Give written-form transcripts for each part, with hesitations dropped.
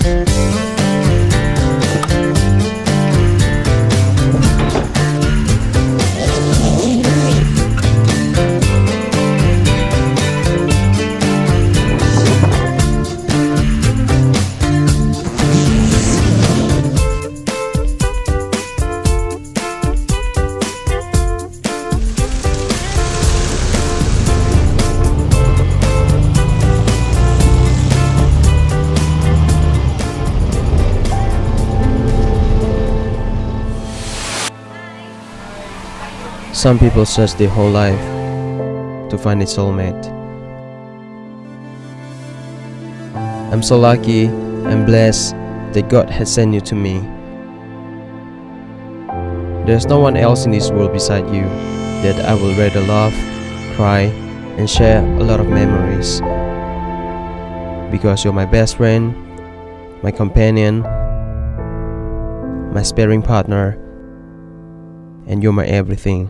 Some people search their whole life to find a soulmate. I'm so lucky and blessed that God has sent you to me. There's no one else in this world beside you that I will rather love, cry, and share a lot of memories. Because you're my best friend, my companion, my sparring partner, and you're my everything.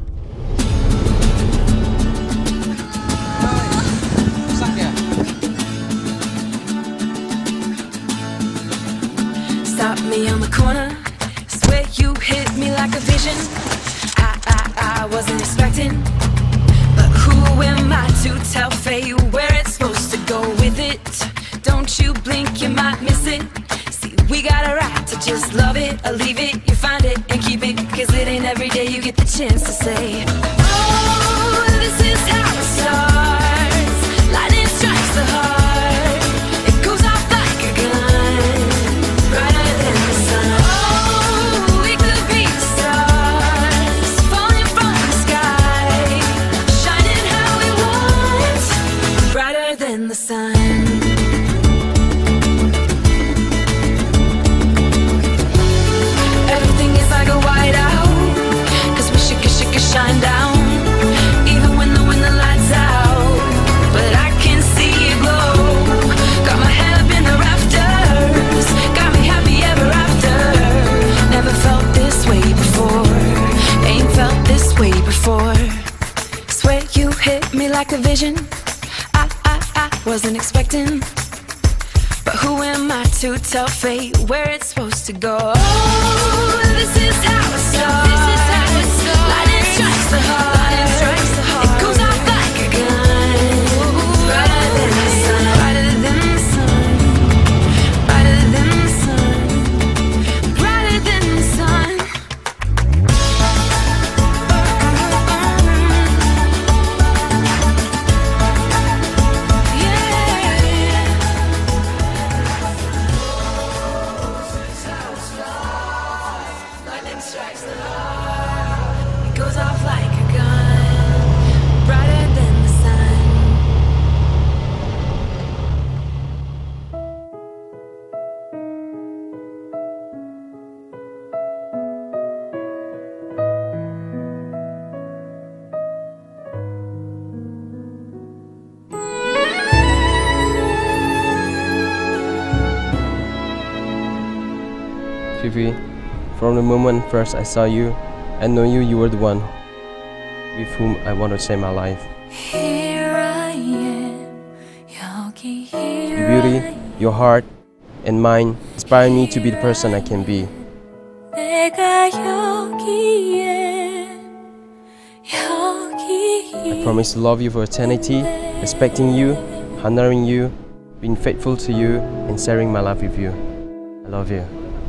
Stop me on the corner, swear you hit me like a vision. I wasn't expecting, but who am I to tell fate where it's supposed to go with it? Don't you blink, you might miss it. See, we got a right to just love it or leave it. You find it and keep it, cause it ain't every day you get the chance to say, oh, this is how it starts. Lightning strikes the heart, it goes off like a gun, brighter than the sun. Oh, we could be stars, falling from the sky, shining how we want, brighter than the sun. Everything is like a whiteout, cause we should shine down, even when the lights out. But I can see it glow, got my head up in the rafters, got me happy ever after. Never felt this way before, ain't felt this way before. Swear you hit me like a vision, I wasn't expecting, but who am I to tell fate where it's supposed to go? Oh, this is how it starts. This is how it starts. Lightning strikes the heart. Lightning strikes the heart. It goes off like a gun. Brighter than the sun. Brighter than the sun. Brighter than the sun. Brighter than the sun. Strikes the heart, it goes off like a gun, brighter than the sun. Vivi, from the moment first I saw you, I knew you were the one with whom I want to share my life. Here I am, 여기 here Your beauty, your heart, and mind inspire me to be the person I can be. 내가 여기에 I promise to love you for eternity, respecting you, honoring you, being faithful to you, and sharing my life with you. I love you.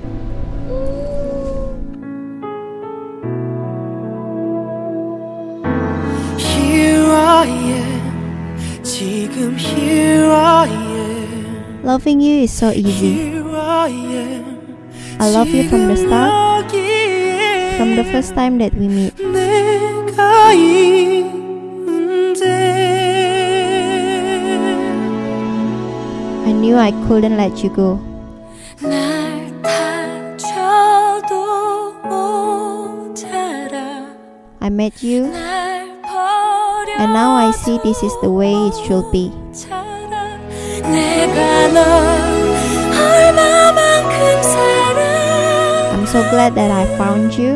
지금 here I am. Loving you is so easy. I love you from the start, from the first time that we meet. I knew I couldn't let you go. I met you, and now I see this is the way it should be. I'm so glad that I found you,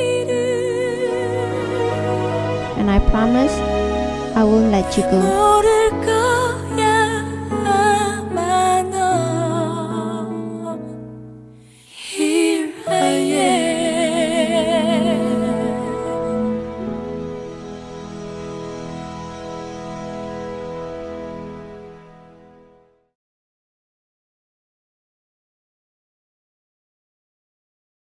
and I promise I won't let you go.